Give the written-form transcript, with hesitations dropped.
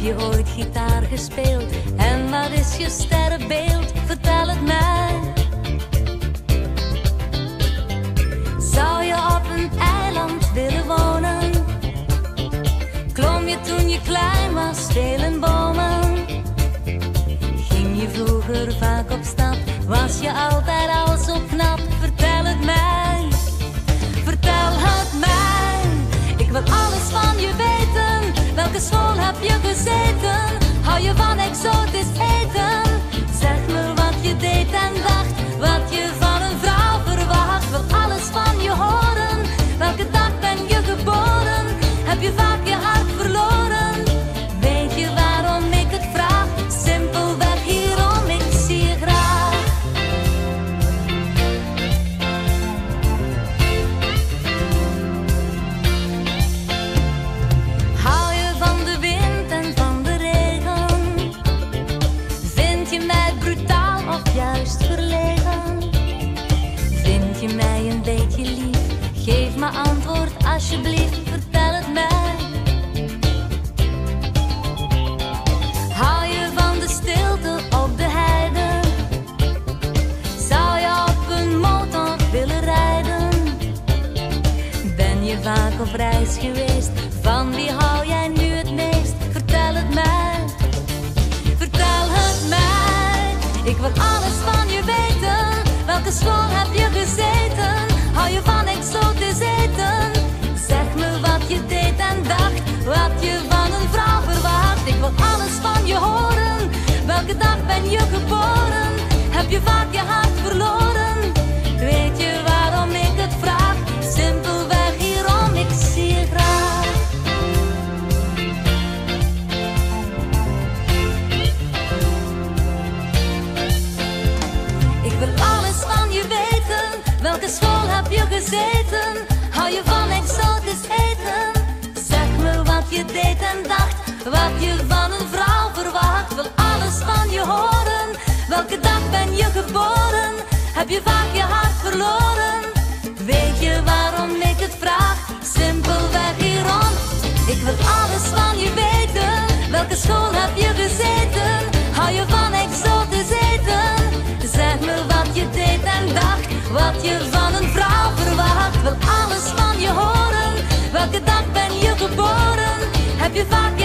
je ooit gitaar gespeeld? En wat is je sterrenbeeld? Vertel het mij. Zou je op een eiland willen wonen? Klom je toen je klein was vele bomen? Ging je vroeger vaak op stap? Was je altijd al zo knap? Vertel het mij. Vertel het mij. Ik wil alles van je weten. Welke school heb je gezeten? Hou je van exotisch eten? Zeg me wat je deed en dacht, wat je van een vrouw verwacht. Wil alles van je horen. Welke dag ben je geboren? Heb je vaak je hart verloren? Weet je waarom ik het vraag? Simpelweg hierom, ik zie je graag. Hou je van de wind en van de regen? Vind je mij brutaal of juist verlegen? Vind je mij een beetje lief? Geef me antwoord alsjeblieft, vertel het mij. Hou je van de stilte op de heide? Zou je op een motor willen rijden? Ben je vaak op reis geweest? Van wie hou jij nu het meest? Vertel het mij. Vertel het mij. Ik wil alles van je weten. Welke school heb je gezeten? Hou je van exotisch eten? Zeg me wat je deed en dacht, wat je van een vrouw verwacht. Ik wil alles van je horen. Welke dag ben je geboren? Heb je vaak je hart verloren? Weet je waarom ik het vraag? Simpelweg hierom, ik zie je graag. Ik wil alles van je weten. Welke school heb je gezeten? Hou je van exotisch eten? Zeg me wat je deed en dacht, wat je van een vrouw verwacht. Wil alles van je horen. Welke dag ben je geboren? Heb je vaak je hart verloren? Weet je waarom ik het vraag? Simpelweg hierom. Ik wil alles van je weten. Welke school heb je gezeten? Hou je van exotisch eten? Zeg me wat je deed en dacht, wat je van een vrouw verwacht. Wil alles van je horen. Welke dag ben je geboren? Heb je vaak